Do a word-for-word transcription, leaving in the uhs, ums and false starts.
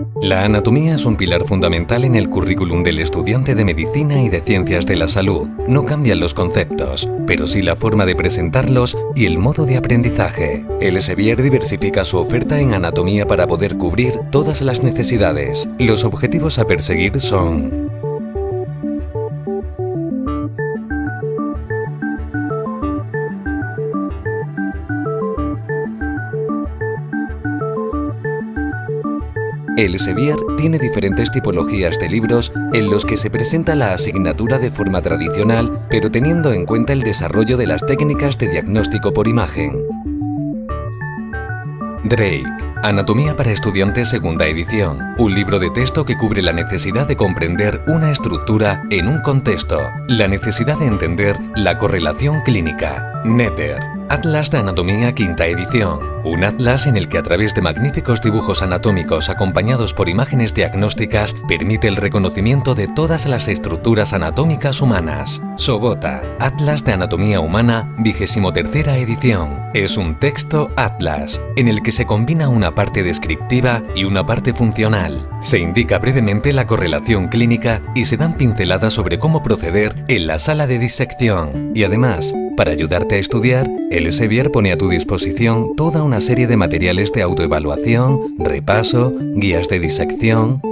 La anatomía es un pilar fundamental en el currículum del estudiante de medicina y de ciencias de la salud. No cambian los conceptos, pero sí la forma de presentarlos y el modo de aprendizaje. Elsevier diversifica su oferta en anatomía para poder cubrir todas las necesidades. Los objetivos a perseguir son: Elsevier tiene diferentes tipologías de libros en los que se presenta la asignatura de forma tradicional, pero teniendo en cuenta el desarrollo de las técnicas de diagnóstico por imagen. Drake, Anatomía para estudiantes segunda edición, un libro de texto que cubre la necesidad de comprender una estructura en un contexto, la necesidad de entender la correlación clínica. Netter, Atlas de Anatomía quinta edición, un atlas en el que a través de magníficos dibujos anatómicos acompañados por imágenes diagnósticas permite el reconocimiento de todas las estructuras anatómicas humanas. Sobota, Atlas de Anatomía Humana vigésimo tercera edición, es un texto atlas en el que se combina una parte descriptiva y una parte funcional. Se indica brevemente la correlación clínica y se dan pinceladas sobre cómo proceder en la sala de disección. Y además, para ayudarte a estudiar, Elsevier pone a tu disposición toda una serie de materiales de autoevaluación, repaso, guías de disección,